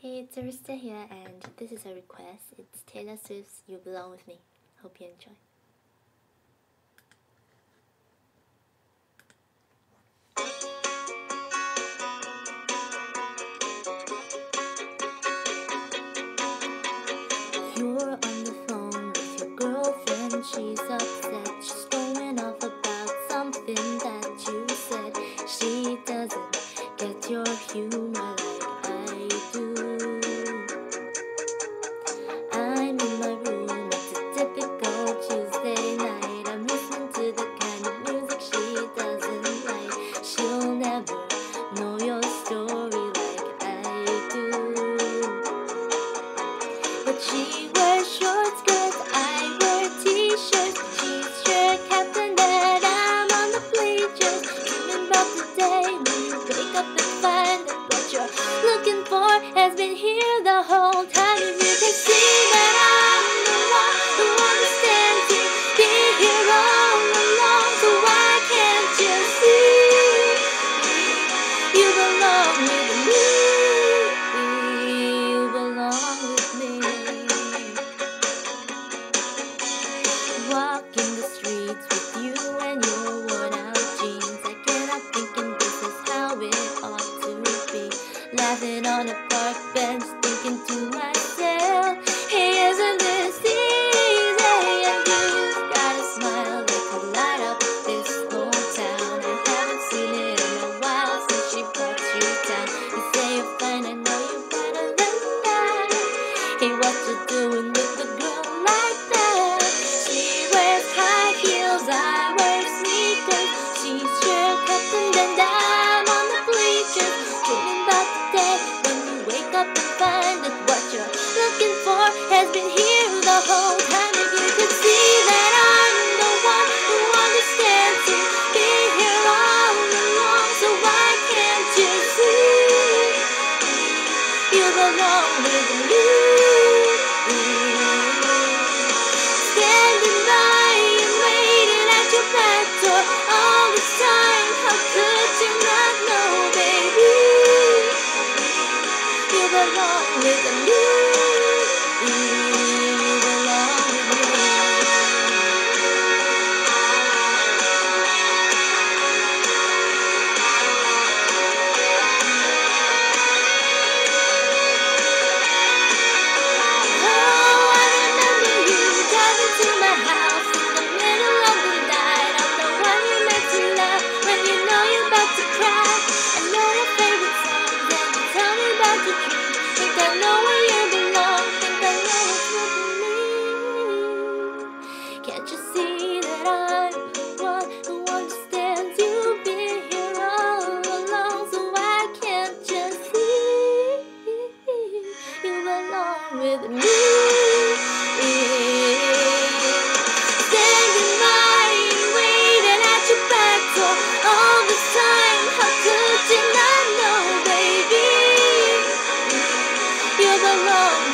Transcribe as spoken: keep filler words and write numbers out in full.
Hey, it's Arista here, and this is a request. It's Taylor Swift's You Belong With Me. Hope you enjoy. You're on the phone with your girlfriend. She's upset. She's going off about something that you said. She doesn't get your humor like I do. I'm in my room, it's a typical Tuesday night. I'm listening to the kind of music she doesn't like. She'll never know your story like I do. But she wears short skirts, I wear t-shirts. She's sure Captain that I'm on the bleachers, dreaming about the day when you wake up and find that what you're looking for has been here the whole time. If you can see that I'm the one who understands you, be here all along, so why can't you see? You belong with me, you belong with me. Walking the streets with you and your worn out jeans, I cannot thinking this is how it ought to be. Laughing on a park bench, thinking to myself, hey, isn't this easy? And you've got a smile that could light up this whole town. I haven't seen it in a while since she brought you down. You say you're fine, I know you're better than that. Hey, what you doing with a girl like that? She wears high heels, I wear sneakers. She's sure Captain and I'm on the bleachers, dreaming about the day when you wake up and find that what you're looking for has been here the whole time. If you could see that I'm the one who understands you, be here all along, so why can't you see? You belong with me. Standing by and waiting at your back door all this time. How could you not know, baby? You belong with me. You belong with me. Oh, I remember you driving to my house in the middle of the night. I'm the one you meant to love when you know you're about to cry. I know your favorite songs and you tell me about your dreams. Think I know where you belong, think I know what's with me. Can't you see that I'm the one who understands you, be here all along, so why can't you see? You belong with me. Standing by and waiting at your back door all this time. How could you not know, baby? You belong